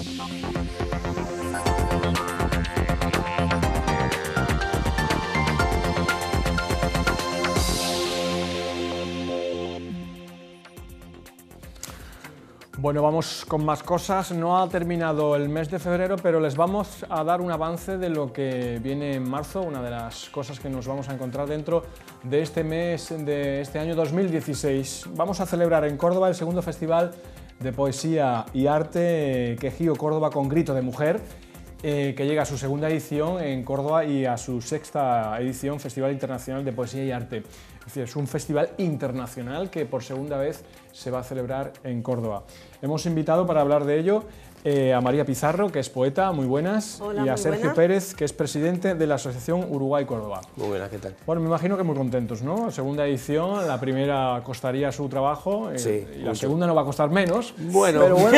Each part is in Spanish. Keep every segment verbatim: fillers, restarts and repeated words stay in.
Bueno, vamos con más cosas. No ha terminado el mes de febrero, pero les vamos a dar un avance de lo que viene en marzo, una de las cosas que nos vamos a encontrar dentro de este mes de este año dos mil dieciséis. Vamos a celebrar en Córdoba el segundo Festival de Poesía y Arte Quejío Córdoba con Grito de Mujer, eh, que llega a su segunda edición en Córdoba y a su sexta edición Festival Internacional de Poesía y Arte. Es decir, es un festival internacional que por segunda vez se va a celebrar en Córdoba. Hemos invitado para hablar de ello eh, a María Pizarro, que es poeta, muy buenas, Hola, y a muy Sergio buena. Pérez, que es presidente de la Asociación Uruguay-Córdoba. Muy buenas, ¿qué tal? Bueno, me imagino que muy contentos, ¿no? Segunda edición, la primera costaría su trabajo, eh, Sí, y la mucho. segunda no va a costar menos. Bueno. Pero bueno,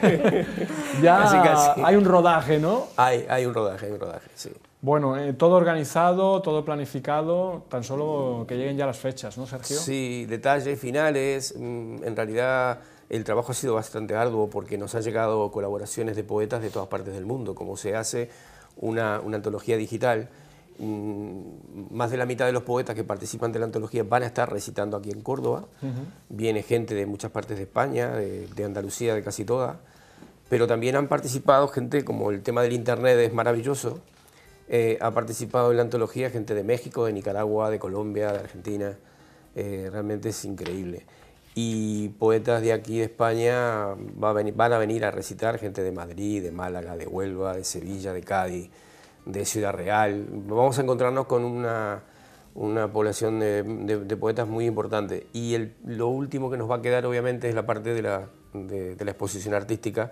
ya Casi, casi. hay un rodaje, ¿no? Hay, hay un rodaje, hay un rodaje, sí. Bueno, eh, todo organizado, todo planificado, tan solo que lleguen ya las fechas, ¿no, Sergio? Sí, detalles finales. mm, En realidad el trabajo ha sido bastante arduo porque nos han llegado colaboraciones de poetas de todas partes del mundo. Como se hace una, una antología digital, mm, más de la mitad de los poetas que participan de la antología van a estar recitando aquí en Córdoba. Ujú. Viene gente de muchas partes de España, de, de Andalucía, de casi todas. Pero también han participado gente, como el tema del internet es maravilloso, Eh, ha participado en la antología gente de México, de Nicaragua, de Colombia, de Argentina. Eh, realmente es increíble. Y poetas de aquí de España va a venir, van a venir a recitar, gente de Madrid, de Málaga, de Huelva, de Sevilla, de Cádiz, de Ciudad Real. Vamos a encontrarnos con una, una población de, de, de poetas muy importante. Y el, lo último que nos va a quedar obviamente es la parte de la, de, de la exposición artística,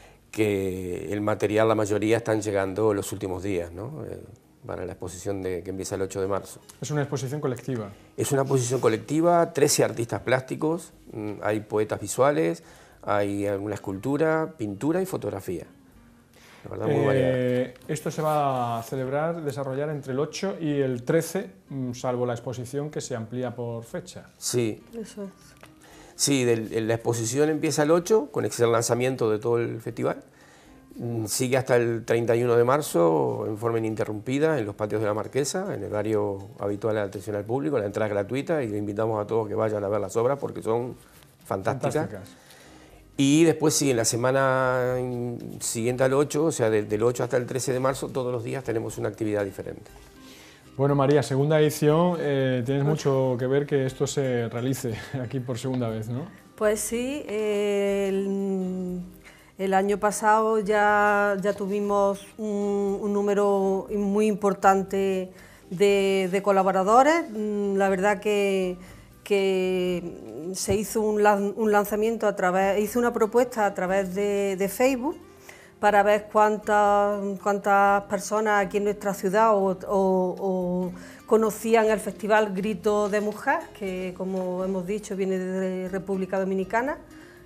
que el material, la mayoría, están llegando los últimos días, ¿no? Eh, para la exposición de, que empieza el ocho de marzo. Es una exposición colectiva. Es una exposición colectiva, trece artistas plásticos, mm, hay poetas visuales, hay alguna escultura, pintura y fotografía. La verdad, muy variada. Eh, esto se va a celebrar, desarrollar entre el ocho y el trece, mm, salvo la exposición que se amplía por fecha. Sí, Eso es. sí, del- la exposición empieza el ocho, con el lanzamiento de todo el festival. Mm, Sigue hasta el treinta y uno de marzo en forma ininterrumpida en los patios de la Marquesa, en el horario habitual de atención al público. La entrada es gratuita y le invitamos a todos que vayan a ver las obras porque son fantásticas. Fantásticas. Y después sí, en la semana mm, siguiente al ocho, o sea, del, del ocho hasta el trece de marzo, todos los días tenemos una actividad diferente. Bueno, María, segunda edición, eh, tienes mucho que ver que esto se realice aquí por segunda vez, ¿no? Pues sí, eh, el, el año pasado ya, ya tuvimos un, un número muy importante de, de colaboradores. Mm, La verdad que, que se hizo un, lan- un lanzamiento a través, hizo una propuesta a través de, de Facebook para ver cuántas, cuántas personas aquí en nuestra ciudad o, o- o conocían el Festival Grito de Mujer, que como hemos dicho viene de República Dominicana.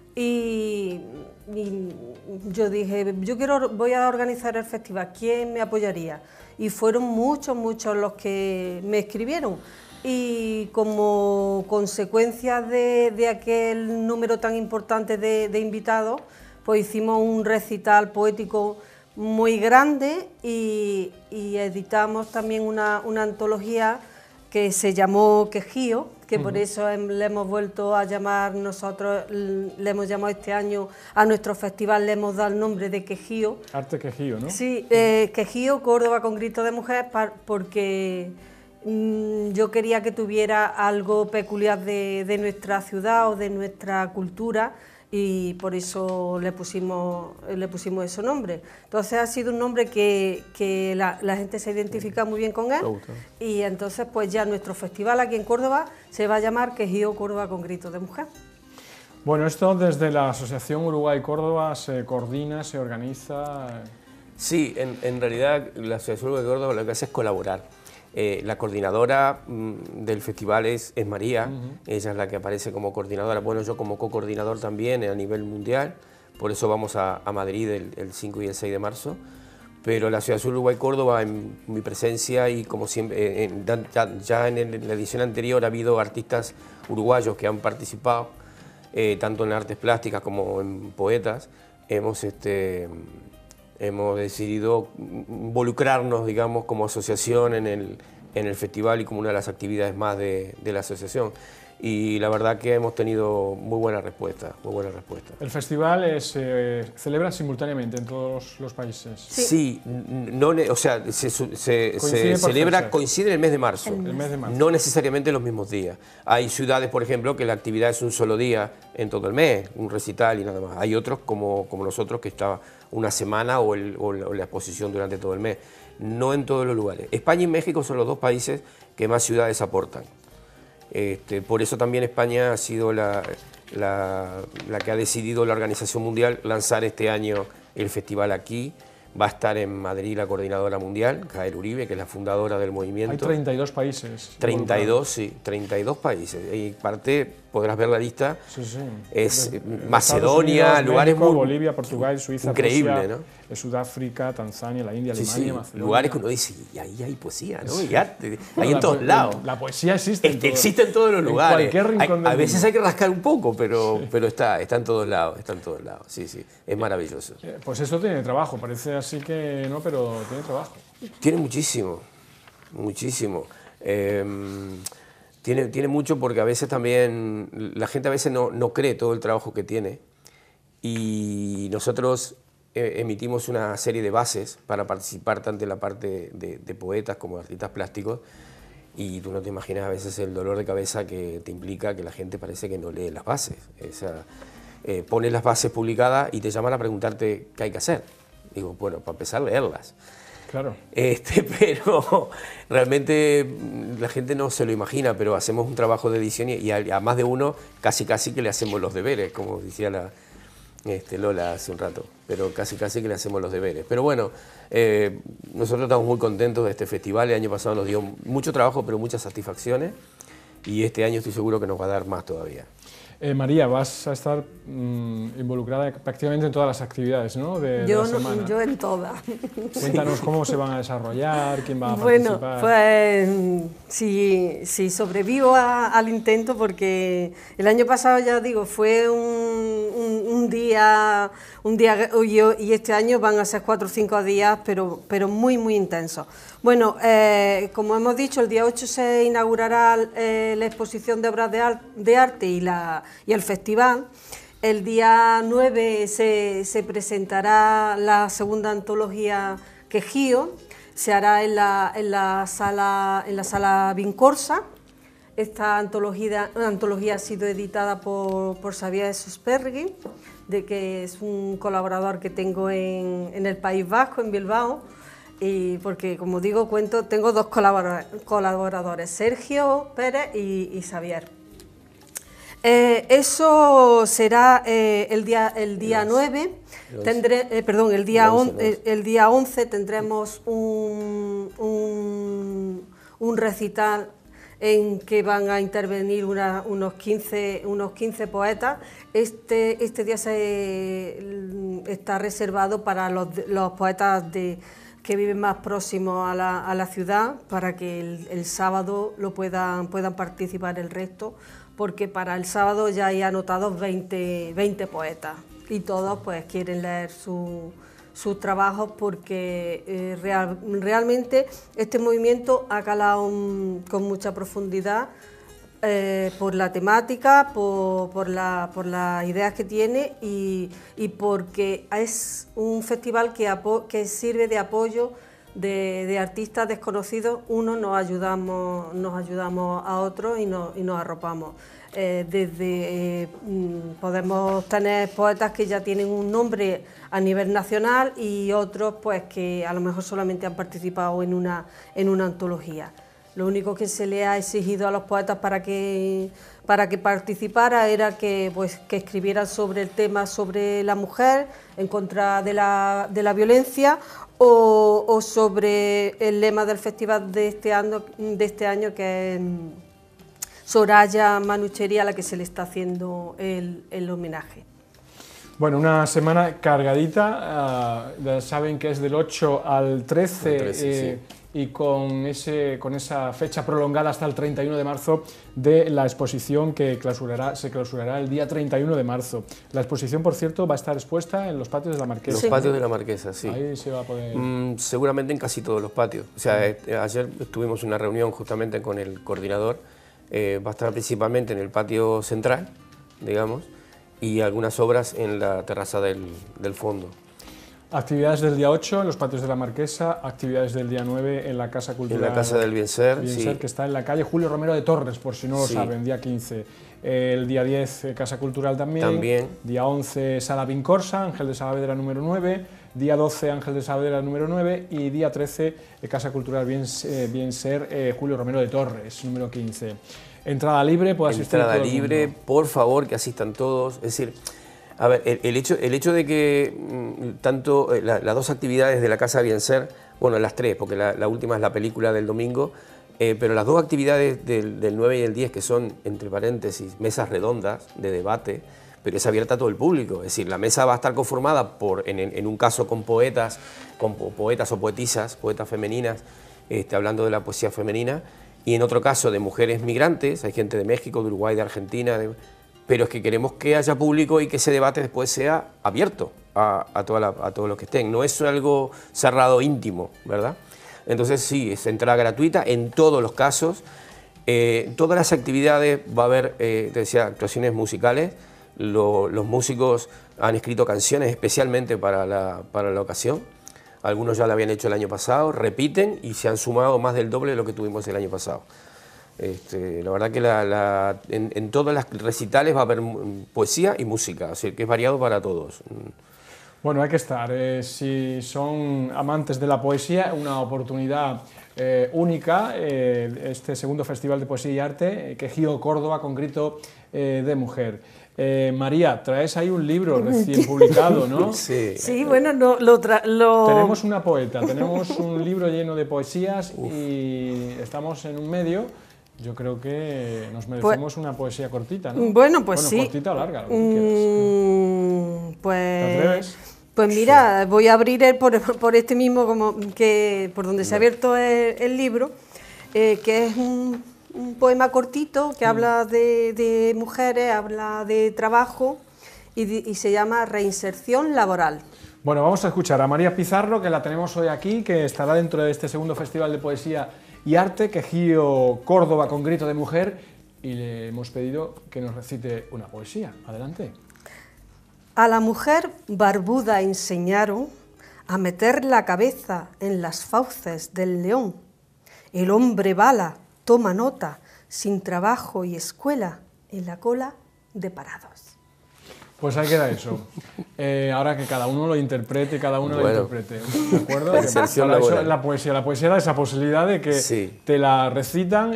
Y, y yo dije, yo quiero, voy a organizar el festival, ¿quién me apoyaría? Y fueron muchos, muchos los que me escribieron. Y como consecuencia de, de aquel número tan importante de, de invitados, pues hicimos un recital poético muy grande y, y editamos también una, una antología que se llamó Quejío, que por eso hem- le hemos vuelto a llamar nosotros, l- le hemos llamado este año a nuestro festival, le hemos dado el nombre de Quejío. Arte quejío, ¿no? Sí, eh, Quejío, Córdoba con Grito de Mujer, par- porque mm, yo quería que tuviera algo peculiar de, de nuestra ciudad o de nuestra cultura y por eso le pusimos, le pusimos ese nombre. Entonces ha sido un nombre que, que la, la gente se identifica muy bien con él Me gusta. y entonces pues ya nuestro festival aquí en Córdoba se va a llamar Quejío Córdoba con Grito de Mujer. Bueno, esto desde la Asociación Uruguay-Córdoba se coordina, se organiza. Sí, en, en realidad la Asociación de Córdoba lo que hace es colaborar. Eh, la coordinadora mm, del festival es, es María, Ujú. ella es la que aparece como coordinadora, bueno, yo como co-coordinador también a nivel mundial, por eso vamos a, a Madrid el, el cinco y el seis de marzo, pero la Asociación Uruguay-Córdoba, en mi presencia y como siempre, eh, en- ya, ya en, el- en la edición anterior ha habido artistas uruguayos que han participado, eh, tanto en artes plásticas como en poetas, hemos, este, hemos decidido involucrarnos, digamos, como asociación en el, en el festival y como una de las actividades más de, de la asociación. Y la verdad que hemos tenido muy buena respuesta, muy buena respuesta. ¿El festival se eh, celebra simultáneamente en todos los países? Sí, sí no, o sea, se, se, se celebra, fecha. coincide en el mes de marzo, el mes de marzo, no necesariamente los mismos días. Hay ciudades, por ejemplo, que la actividad es un solo día en todo el mes, un recital y nada más. Hay otros, como, como nosotros, que está una semana o, el, o la exposición durante todo el mes. No en todos los lugares. España y México son los dos países que más ciudades aportan. Este, por eso también España ha sido la, la, la que ha decidido la Organización Mundial lanzar este año el festival aquí. Va a estar en Madrid la coordinadora mundial, Jael Uribe, que es la fundadora del movimiento. Hay treinta y dos países. treinta y dos, sí, treinta y dos países. Y parte, podrás ver la lista, sí, sí. es de, Macedonia, Unidos, lugares México, muy... Bolivia, Portugal, Suiza, increíble, Rusia, ¿no? Sudáfrica, Tanzania, la India, sí, Alemania, sí, Macedonia. Lugares que uno dice, y ahí hay poesía, ¿no? Sí. Y arte, Bueno, hay en todos lados. La poesía existe. Este, en todo, existe en todos los lugares. En cualquier rincón hay, del a veces mundo. hay que rascar un poco, pero, sí. pero está, está en todos lados, está en todos lados. Sí, sí, es maravilloso. Eh, pues esto tiene trabajo, parece así que no, pero tiene trabajo. Tiene muchísimo, muchísimo. Eh, tiene, tiene mucho porque a veces también, la gente a veces no, no cree todo el trabajo que tiene y nosotros eh, emitimos una serie de bases para participar tanto en la parte de, de poetas como de artistas plásticos y tú no te imaginas a veces el dolor de cabeza que te implica que la gente parece que no lee las bases. O sea, eh, pones las bases publicadas y te llaman a preguntarte qué hay que hacer. Digo, bueno, para empezar, leerlas. Claro. Este, pero realmente la gente no se lo imagina, pero hacemos un trabajo de edición y, y a, a más de uno casi casi que le hacemos los deberes, como decía la, este, Lola hace un rato, pero casi casi que le hacemos los deberes. Pero bueno, eh, nosotros estamos muy contentos de este festival, el año pasado nos dio mucho trabajo, pero muchas satisfacciones y este año estoy seguro que nos va a dar más todavía. Eh, María, vas a estar mmm, involucrada prácticamente en todas las actividades, ¿no? De, yo, de la semana. No, yo en todas. Cuéntanos cómo se van a desarrollar, quién va a bueno, participar. Bueno, pues si, si sobrevivo a, al intento, porque el año pasado, ya digo, fue un, un, un día, un día y, y este año van a ser cuatro o cinco días, pero, pero muy, muy intensos. Bueno, eh, como hemos dicho, el día ocho se inaugurará eh, la exposición de obras de, ar de arte y, la, y el festival. El día nueve se, se presentará la segunda antología Quejío, se hará en la, en la sala, en la sala Vincorsa. Esta antología, antología ha sido editada por, por Xavier Suspergui, de que es un colaborador que tengo en, en el País Vasco, en Bilbao. Y porque, como digo, cuento, tengo dos colaboradores, Sergio Pérez y, y Xavier. Eh, eso será eh, el día, el día nueve, tendré, eh, perdón, el día, on, el, el día once tendremos un, un, un recital en que van a intervenir una, unos, quince, unos quince poetas. Este, este día se, está reservado para los, los poetas de... que viven más próximos a la, a la ciudad, para que el, el sábado lo puedan, puedan participar el resto, porque para el sábado ya hay anotados veinte, veinte poetas y todos pues quieren leer su, sus trabajos porque eh, real, realmente este movimiento ha calado un, con mucha profundidad Eh, por la temática, por, por, la, por las ideas que tiene y, y porque es un festival que, apo que sirve de apoyo de, de artistas desconocidos. Uno nos ayudamos, nos ayudamos a otros y, no, y nos arropamos. Eh, desde eh, podemos tener poetas que ya tienen un nombre a nivel nacional y otros pues que a lo mejor solamente han participado en una, en una antología. Lo único que se le ha exigido a los poetas para que, para que participara era que, pues, que escribieran sobre el tema sobre la mujer, en contra de la, de la violencia, o, o sobre el lema del festival de este año, de este año que es Soraya Manucherí, a la que se le está haciendo el, el homenaje. Bueno, una semana cargadita, uh, saben que es del ocho al trece, trece eh, sí. y con, ese, con esa fecha prolongada hasta el treinta y uno de marzo de la exposición que clausurará, se clausurará el día treinta y uno de marzo. La exposición, por cierto, va a estar expuesta en los patios de la Marquesa. Los sí. patios de la Marquesa, sí. Ahí se va a poder... Mm, seguramente en casi todos los patios. O sea, eh, ayer tuvimos una reunión justamente con el coordinador. Eh, va a estar principalmente en el patio central, digamos, y algunas obras en la terraza del, del fondo. Actividades del día ocho en los patios de la Marquesa, actividades del día nueve en la Casa Cultural. En la Casa del Bienser, Bienser sí. que está en la calle Julio Romero de Torres, por si no lo sí. saben, día quince. El día diez, Casa Cultural también. También. Día once, Sala Vincorsa, Ángel de Saavedra número nueve. Día doce, Ángel de Saavedra número nueve. Y día trece, Casa Cultural Bienser, eh, Julio Romero de Torres, número quince. Entrada libre, puede asistir Entrada todo el libre, mundo. por favor, que asistan todos. Es decir, a ver, el, el, hecho, el hecho de que mm, tanto eh, la, las dos actividades de la Casa Bienser, bueno, las tres, porque la, la última es la película del domingo, eh, pero las dos actividades del, del nueve y el diez, que son, entre paréntesis, mesas redondas de debate, pero es abierta a todo el público. Es decir, la mesa va a estar conformada, por, en, en un caso con poetas, con poetas o poetisas, poetas femeninas, este, hablando de la poesía femenina, y en otro caso de mujeres migrantes, hay gente de México, de Uruguay, de Argentina, de, pero es que queremos que haya público y que ese debate después sea abierto a, a, toda la, a todos los que estén, no es algo cerrado, íntimo, ¿verdad? Entonces sí, es entrada gratuita en todos los casos, eh, todas las actividades va a haber, eh, te decía, actuaciones musicales, Lo, los músicos han escrito canciones especialmente para la, para la ocasión. Algunos ya lo habían hecho el año pasado, repiten y se han sumado más del doble de lo que tuvimos el año pasado. Este, la verdad que la, la, en, en todas las recitales va a haber poesía y música, así que es variado para todos. Bueno, hay que estar. Eh, si son amantes de la poesía, una oportunidad eh, única, eh, este segundo Festival de Poesía y Arte, eh, Quejío Córdoba con grito eh, de mujer. Eh, María, traes ahí un libro recién publicado, ¿no? Sí. Sí, bueno, no, lo, tra lo... Tenemos una poeta, tenemos un libro lleno de poesías. Uf. Y estamos en un medio. Yo creo que nos merecemos pues, una poesía cortita, ¿no? Bueno, pues bueno, sí. Cortita o larga, lo que mm, quieras. Pues... ¿Te atreves? Pues mira, sí. Voy a abrir el por, por este mismo, como que por donde no. se ha abierto el, el libro, eh, que es un, un poema cortito que mm. habla de, de mujeres, habla de trabajo y, de, y se llama Reinserción Laboral. Bueno, vamos a escuchar a María Pizarro, que la tenemos hoy aquí, que estará dentro de este segundo Festival de Poesía y Arte, Quejío Córdoba con grito de mujer, y le hemos pedido que nos recite una poesía. Adelante. A la mujer barbuda enseñaron a meter la cabeza en las fauces del león. El hombre bala toma nota, sin trabajo y escuela, en la cola de parados. Pues ahí queda eso. Eh, ahora que cada uno lo interprete, cada uno bueno, lo interprete. ¿De acuerdo? La, eso, la poesía, la poesía da esa posibilidad de que sí. te la recitan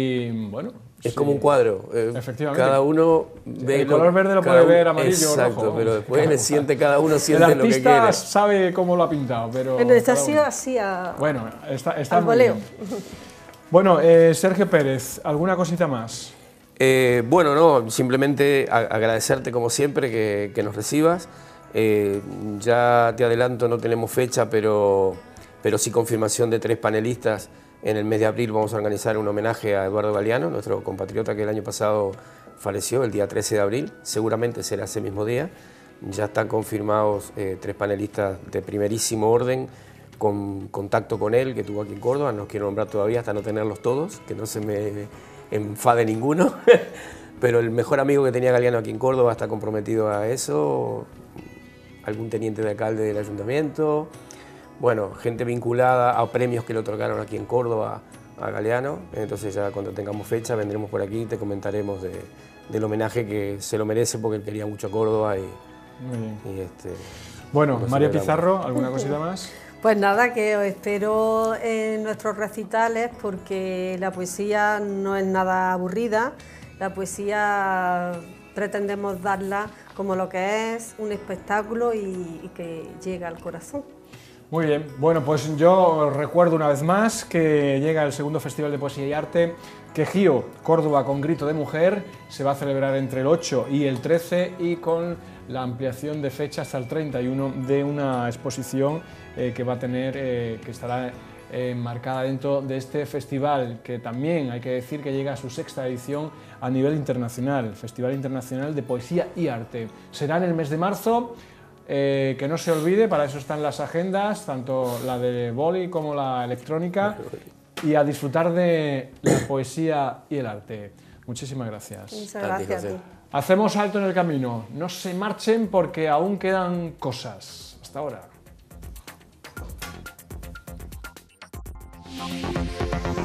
y bueno. Es sí. como un cuadro. Eh, Efectivamente. Cada uno ve el color verde lo puede ver amarillo o rojo. Exacto, pero después le siente, cada uno siente el lo que quiere. El artista sabe cómo lo ha pintado, pero. Pero está así, así a. Bueno, está, está al muy voleo. bien. Bueno, eh, Sergio Pérez, ¿alguna cosita más? Eh, bueno, no, simplemente a, agradecerte como siempre que, que nos recibas. Eh, ya te adelanto, no tenemos fecha, pero, pero sí confirmación de tres panelistas. En el mes de abril vamos a organizar un homenaje a Eduardo Galeano, nuestro compatriota que el año pasado falleció, el día trece de abril. Seguramente será ese mismo día. Ya están confirmados eh, tres panelistas de primerísimo orden, con contacto con él, que tuvo aquí en Córdoba. No quiero nombrar todavía hasta no tenerlos todos, que no se me enfade ninguno. Pero el mejor amigo que tenía Galeano aquí en Córdoba está comprometido a eso. Algún teniente de alcalde del ayuntamiento. Bueno, gente vinculada a premios que le otorgaron aquí en Córdoba a Galeano. Entonces ya cuando tengamos fecha vendremos por aquí y te comentaremos de, del homenaje que se lo merece porque él quería mucho a Córdoba. Y, Muy bien. Y este, bueno, María Pizarro, ¿alguna cosita más? Pues nada, que os espero en nuestros recitales porque la poesía no es nada aburrida. La poesía pretendemos darla como lo que es un espectáculo y, y que llega al corazón. Muy bien, bueno, pues yo recuerdo una vez más que llega el segundo Festival de Poesía y Arte, Quejío Córdoba con grito de mujer, se va a celebrar entre el ocho y el trece y con la ampliación de fecha hasta el treinta y uno de una exposición eh, que va a tener, eh, que estará eh, marcada dentro de este festival, que también hay que decir que llega a su sexta edición a nivel internacional, Festival Internacional de Poesía y Arte. Será en el mes de marzo, eh, que no se olvide, para eso están las agendas, tanto la de boli como la electrónica, y a disfrutar de la poesía y el arte. Muchísimas gracias. Muchas gracias a ti. Hacemos alto en el camino, no se marchen porque aún quedan cosas. Hasta ahora.